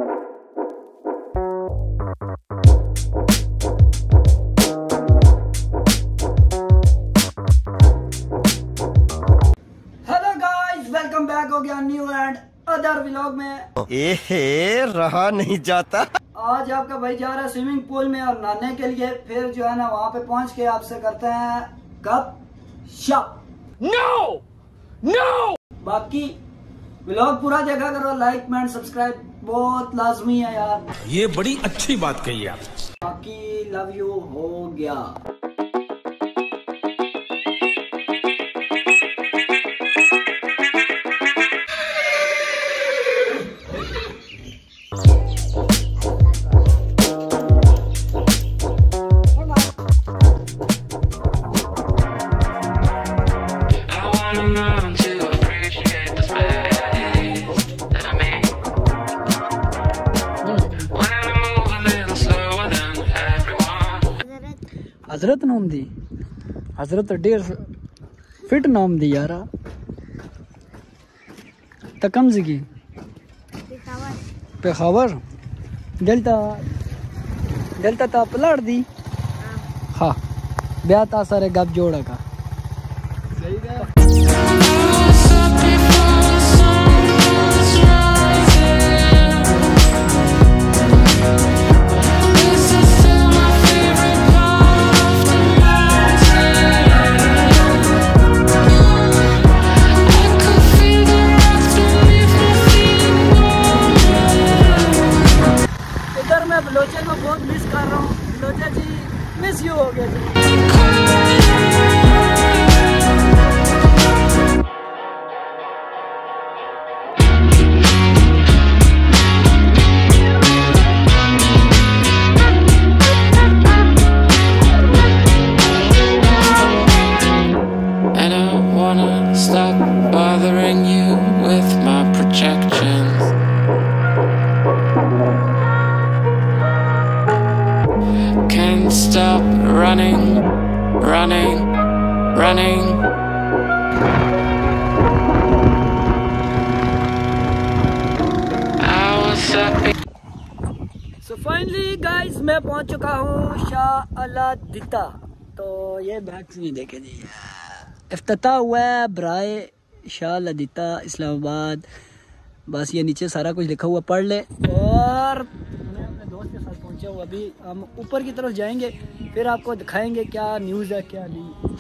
Welcome back हो गया new and other vlog में। रहा नहीं जाता। आज आपका भाई जा रहा है स्विमिंग पूल में और नहाने के लिए। फिर जो है ना वहाँ पे पहुँच के आपसे करते हैं गप शप। No no. बाकी व्लॉग पूरा देखा करो, लाइक एंड सब्सक्राइब बहुत लाजमी है यार। ये बड़ी अच्छी बात कही आप। बाकी लव यू हो गया। हजरत नाम दी, हजरत 1.5 फीट नाम दी यारा। तकम्ज की पेखावर डेल्टा डेल्टा ता पलाड़ दी। हाँ ब्याह ता सारे गप जोड़ा का बलोचे को बहुत मिस कर रहा हूँ। बलोचा जी मिस यू हो गया जी। I don't wanna stop bothering you with my projections. Can't stop running, running, running. I was happy. So finally guys मैं पहुंच चुका हूँ शाह अलादीता। तो ये बैग्स नहीं देखे जी, इफ्तिताह हुआ है बराए शाह अलादीता इस्लामाबाद। बस ये नीचे सारा कुछ लिखा हुआ पढ़ ले। और दोस्त के साथ पहुंचे हुए, अभी हम ऊपर की तरफ जाएंगे, फिर आपको दिखाएंगे क्या न्यूज़ है क्या नहीं।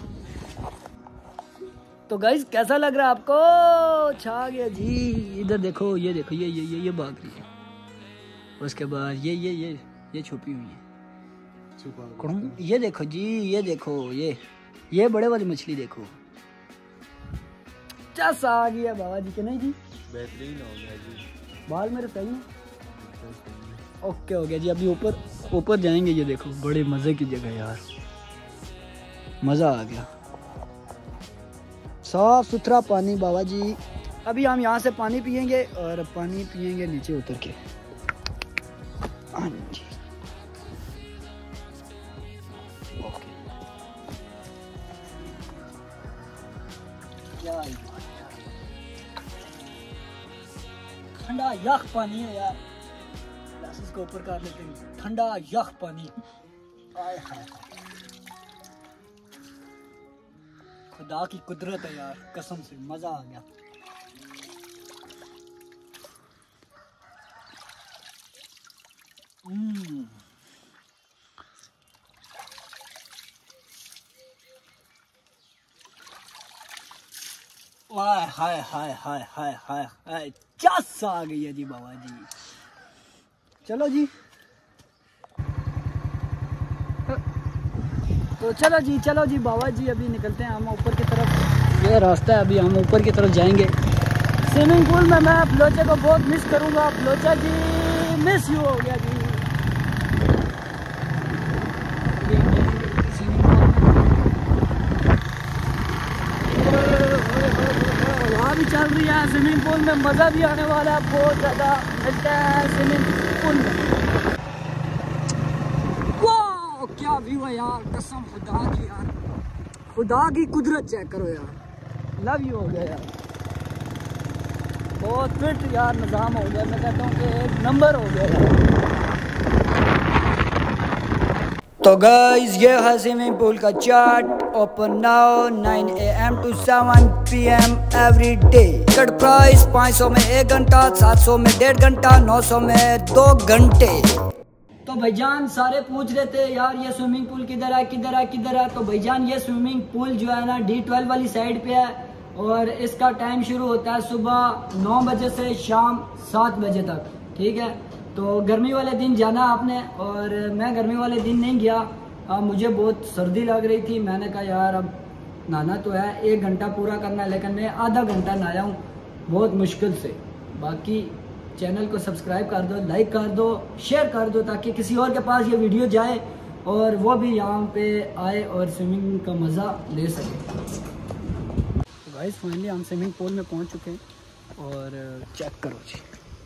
तो गाइस कैसा लग रहा है आपको? छा गया जी। इधर देखो, ये देखो, ये भाग रही है। उसके बाद ये छुपी हुई है। ये देखो जी, ये देखो, ये बड़े वाली मछली देखो। चस आ गया बाबा जी के। नहीं जी बेहतरीन हो गया जी। बाल मेरे सही हैं। ओके हो गया जी। अभी ऊपर जाएंगे। ये देखो बड़े मज़े की जगह यार, मज़ा आ गया। साफ सुथरा पानी बाबा जी। अभी हम यहाँ से पानी पियेंगे और पानी पियेंगे नीचे उतर के। हाँ जी ओके। ठंडा यख पानी है यार। इसको ऊपर कर लेते हैं। ठंडा यख पानी। आय हाय, खुदा की कुदरत है यार, कसम से मजा आ गया। हाय हाय हाय हाय हाय हाय हाय, चस आ गई है जी बाबा जी। चलो जी, तो चलो जी बाबा जी, अभी निकलते हैं हम ऊपर की तरफ। ये रास्ता है, अभी हम ऊपर की तरफ जाएंगे। स्विमिंग पूल में मैं बलोचे को बहुत मिस करूंगा। बलोचा जी मिस यू हो गया जी। हवा भी चल रही है स्विमिंग पूल में, मज़ा भी आने वाला है, बहुत ज़्यादा मिलता है स्विमिंग पूल में। वाह क्या व्यू है यार, कसम खुदा की यार, खुदा की कुदरत चेक करो यार। लव यू हो गया यार। बहुत फिट यार निज़ाम हो गया, मैं कहता हूँ कि एक नंबर हो गया यार। तो गाइस ये है स्विमिंग पूल का chart. Open now 9 AM to 7 PM every day. Ticket price 500 में 1 घंटा, 700 में 1.5 घंटा, 900 में 2 घंटे। तो भाईजान सारे पूछ रहे थे यार ये स्विमिंग पूल किधर है किधर है किधर है। तो भाईजान ये स्विमिंग पूल जो है ना D12 वाली साइड पे है और इसका टाइम शुरू होता है सुबह 9 बजे से शाम 7 बजे तक, ठीक है। तो गर्मी वाले दिन जाना आपने, और मैं गर्मी वाले दिन नहीं गया। मुझे बहुत सर्दी लग रही थी, मैंने कहा यार अब नहाना तो है, 1 घंटा पूरा करना है, लेकिन मैं आधा घंटा नहाया हूँ बहुत मुश्किल से। बाकी चैनल को सब्सक्राइब कर दो, लाइक कर दो, शेयर कर दो ताकि किसी और के पास ये वीडियो जाए और वो भी यहाँ पे आए और स्विमिंग का मज़ा ले सके। तो गाइस फाइनली हम स्विमिंग पूल में पहुँच चुके हैं और चेक करो जी,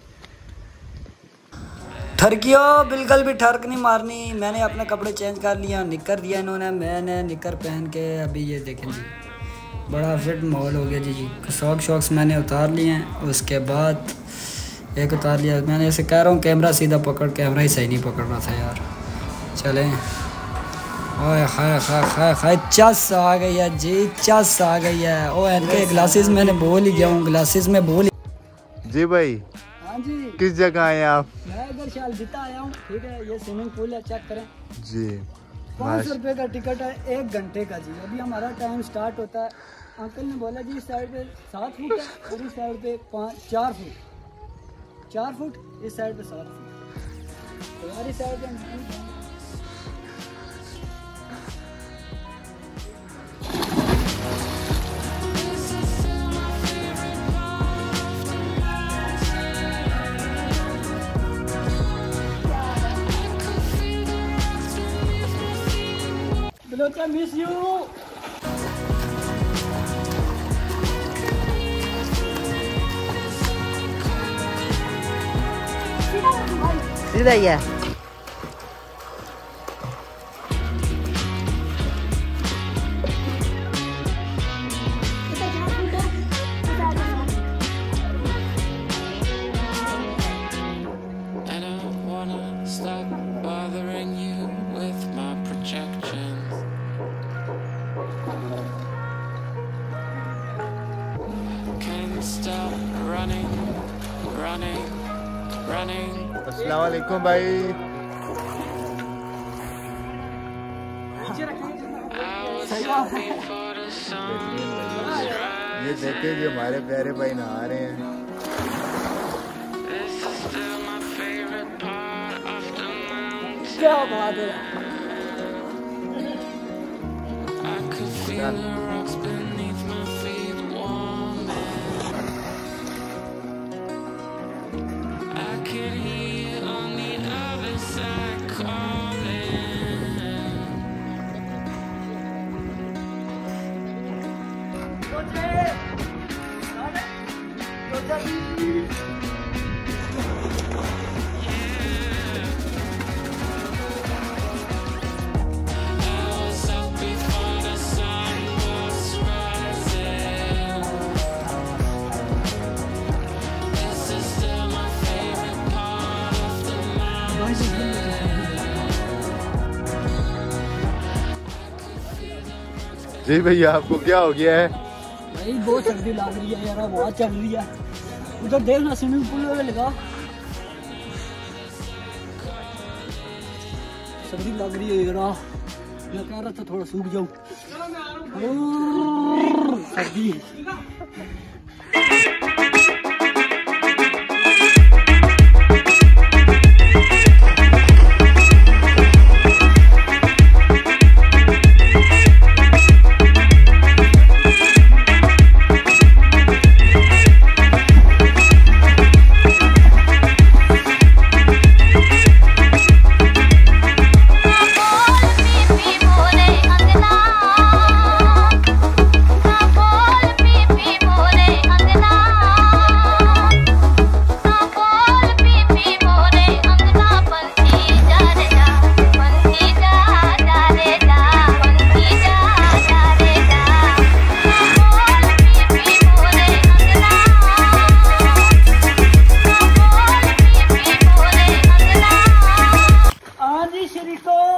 ठरकियों बिल्कुल भी ठरक नहीं मारनी। मैंने अपने कपड़े चेंज कर लिया, निकर दिया इन्होंने, मैंने निकर पहन के अभी ये देखें जी बड़ा फिट माहौल हो गया जी। शॉक्स मैंने उतार लिए हैं, उसके बाद एक उतार लिया। मैंने ऐसे कह रहा हूँ कैमरा सीधा पकड़, कैमरा ही सही नहीं पकड़ रहा था यार। चलें, ओए हाय हाय हाय हाय, चस आ गई है जी, चस आ गई है। ओ इनके ग्लासेस मैंने बोल ही गया हूँ, ग्लासेस में बोल जी भाई। हाँ जी, किस जगह आए आप? मैं इधर शालजीता आया हूँ, ठीक है। ये स्विमिंग पूल है, चेक करें जी। 500 रुपये का टिकट है 1 घंटे का जी। अभी हमारा टाइम स्टार्ट होता है। अंकल ने बोला जी इस साइड पे 7 फुट है और इस साइड पे 4 फुट, 4 फुट, इस साइड पे 7 फुट। तो हमारी साइड पे I miss you. सीधा ही है। अस्सलाम वालेकुम भाई। ये देखे जो हमारे प्यारे भाई नहा रहे हैं। क्या बात है। जी भैया आपको क्या हो गया है? भाई बहुत सर्दी लग रही है यार, हवा चल रही है। उधर देखना स्विमिंग पूल में लगा, सर्दी लग रही है यार। मैं कह रहा था थोड़ा सूख जाऊं, सर्दी। बोल पी पी बोले शरीको